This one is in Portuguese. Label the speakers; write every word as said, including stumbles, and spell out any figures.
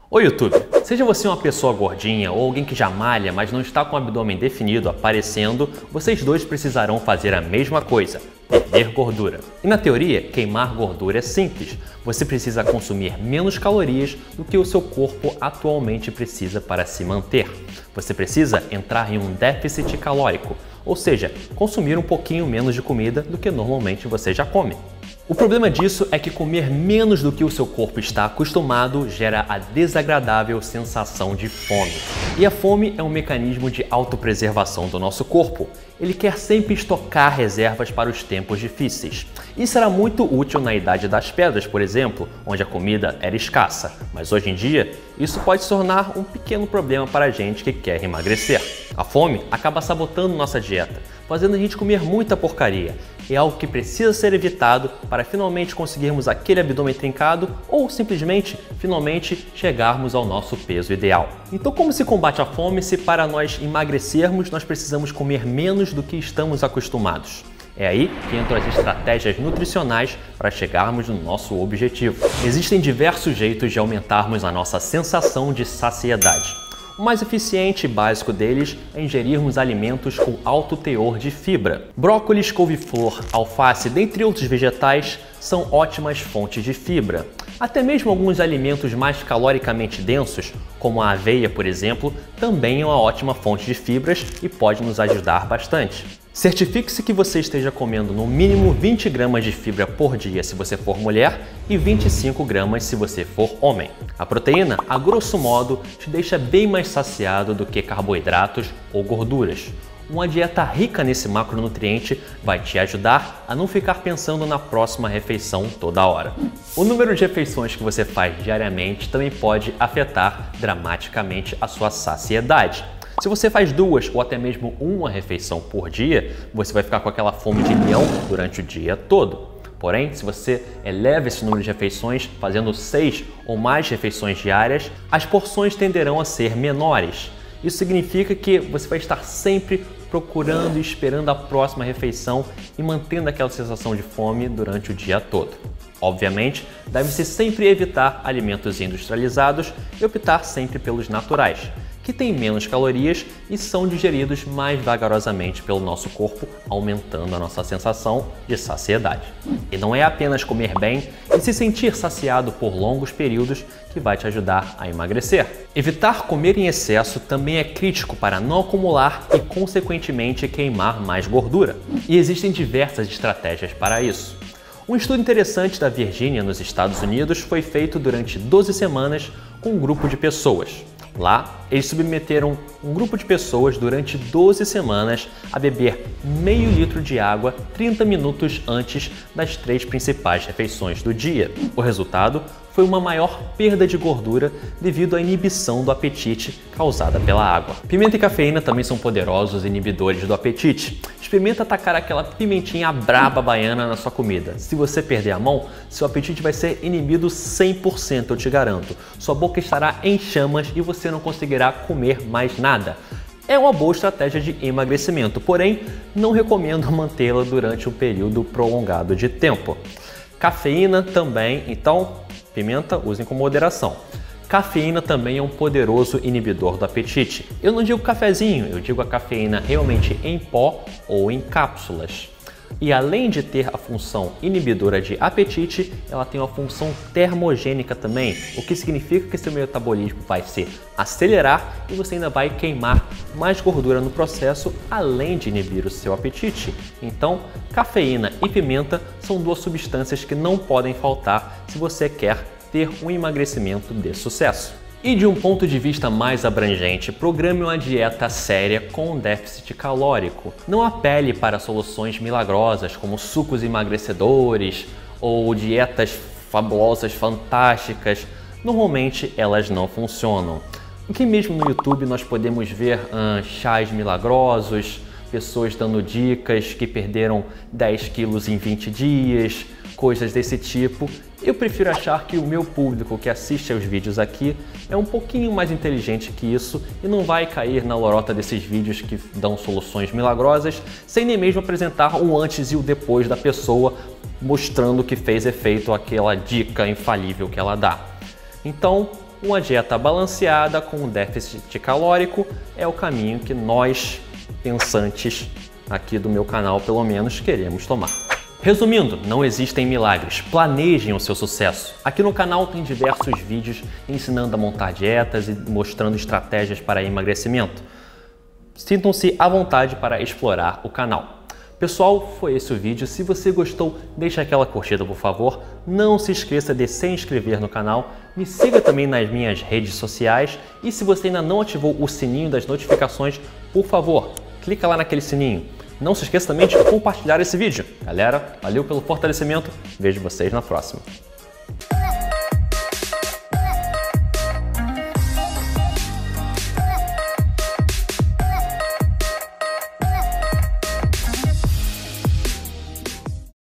Speaker 1: Oi YouTube, seja você uma pessoa gordinha ou alguém que já malha, mas não está com o abdômen definido aparecendo, vocês dois precisarão fazer a mesma coisa, perder gordura. E na teoria, queimar gordura é simples, você precisa consumir menos calorias do que o seu corpo atualmente precisa para se manter. Você precisa entrar em um déficit calórico, ou seja, consumir um pouquinho menos de comida do que normalmente você já come. O problema disso é que comer menos do que o seu corpo está acostumado gera a desagradável sensação de fome. E a fome é um mecanismo de autopreservação do nosso corpo. Ele quer sempre estocar reservas para os tempos difíceis. Isso era muito útil na Idade das Pedras, por exemplo, onde a comida era escassa. Mas hoje em dia, isso pode se tornar um pequeno problema para a gente que quer emagrecer. A fome acaba sabotando nossa dieta, fazendo a gente comer muita porcaria. É algo que precisa ser evitado para finalmente conseguirmos aquele abdômen trincado ou simplesmente, finalmente, chegarmos ao nosso peso ideal. Então, como se combate a fome se para nós emagrecermos nós precisamos comer menos do que estamos acostumados? É aí que entram as estratégias nutricionais para chegarmos no nosso objetivo. Existem diversos jeitos de aumentarmos a nossa sensação de saciedade. O mais eficiente e básico deles é ingerirmos alimentos com alto teor de fibra. Brócolis, couve-flor, alface, dentre outros vegetais, são ótimas fontes de fibra. Até mesmo alguns alimentos mais caloricamente densos, como a aveia, por exemplo, também é uma ótima fonte de fibras e pode nos ajudar bastante. Certifique-se que você esteja comendo no mínimo vinte gramas de fibra por dia se você for mulher e vinte e cinco gramas se você for homem. A proteína, a grosso modo, te deixa bem mais saciado do que carboidratos ou gorduras. Uma dieta rica nesse macronutriente vai te ajudar a não ficar pensando na próxima refeição toda hora. O número de refeições que você faz diariamente também pode afetar dramaticamente a sua saciedade. Se você faz duas ou até mesmo uma refeição por dia, você vai ficar com aquela fome de leão durante o dia todo. Porém, se você eleva esse número de refeições, fazendo seis ou mais refeições diárias, as porções tenderão a ser menores. Isso significa que você vai estar sempre procurando e esperando a próxima refeição e mantendo aquela sensação de fome durante o dia todo. Obviamente, deve-se sempre evitar alimentos industrializados e optar sempre pelos naturais, que têm menos calorias e são digeridos mais vagarosamente pelo nosso corpo, aumentando a nossa sensação de saciedade. E não é apenas comer bem e se sentir saciado por longos períodos que vai te ajudar a emagrecer. Evitar comer em excesso também é crítico para não acumular e, consequentemente, queimar mais gordura. E existem diversas estratégias para isso. Um estudo interessante da Virgínia, nos Estados Unidos, foi feito durante doze semanas com um grupo de pessoas. Lá, eles submeteram um grupo de pessoas durante doze semanas a beber meio litro de água trinta minutos antes das três principais refeições do dia. O resultado foi uma maior perda de gordura devido à inibição do apetite causada pela água. Pimenta e cafeína também são poderosos inibidores do apetite. Experimenta atacar aquela pimentinha braba baiana na sua comida. Se você perder a mão, seu apetite vai ser inibido cem por cento, eu te garanto. Sua boca estará em chamas e você não conseguirá comer mais nada. É uma boa estratégia de emagrecimento, porém, não recomendo mantê-la durante um período prolongado de tempo. Cafeína também, então, pimenta, usem com moderação. Cafeína também é um poderoso inibidor do apetite. Eu não digo cafezinho, eu digo a cafeína realmente em pó ou em cápsulas. E além de ter a função inibidora de apetite, ela tem uma função termogênica também, o que significa que seu metabolismo vai se acelerar e você ainda vai queimar mais gordura no processo, além de inibir o seu apetite. Então, cafeína e pimenta são duas substâncias que não podem faltar se você quer ter um emagrecimento de sucesso. E de um ponto de vista mais abrangente, programe uma dieta séria com déficit calórico. Não apele para soluções milagrosas como sucos emagrecedores ou dietas fabulosas, fantásticas. Normalmente elas não funcionam. Aqui mesmo no YouTube nós podemos ver hum, chás milagrosos, pessoas dando dicas que perderam dez quilos em vinte dias, coisas desse tipo. Eu prefiro achar que o meu público que assiste aos vídeos aqui é um pouquinho mais inteligente que isso e não vai cair na lorota desses vídeos que dão soluções milagrosas, sem nem mesmo apresentar o antes e o depois da pessoa, mostrando que fez efeito aquela dica infalível que ela dá. Então, uma dieta balanceada com um déficit calórico é o caminho que nós, pensantes aqui do meu canal, pelo menos, queremos tomar. Resumindo, não existem milagres, planejem o seu sucesso. Aqui no canal tem diversos vídeos ensinando a montar dietas e mostrando estratégias para emagrecimento. Sintam-se à vontade para explorar o canal. Pessoal, foi esse o vídeo. Se você gostou, deixa aquela curtida, por favor. Não se esqueça de se inscrever no canal. Me siga também nas minhas redes sociais. E se você ainda não ativou o sininho das notificações, por favor, clica lá naquele sininho. Não se esqueça também de compartilhar esse vídeo. Galera, valeu pelo fortalecimento. Vejo vocês na próxima.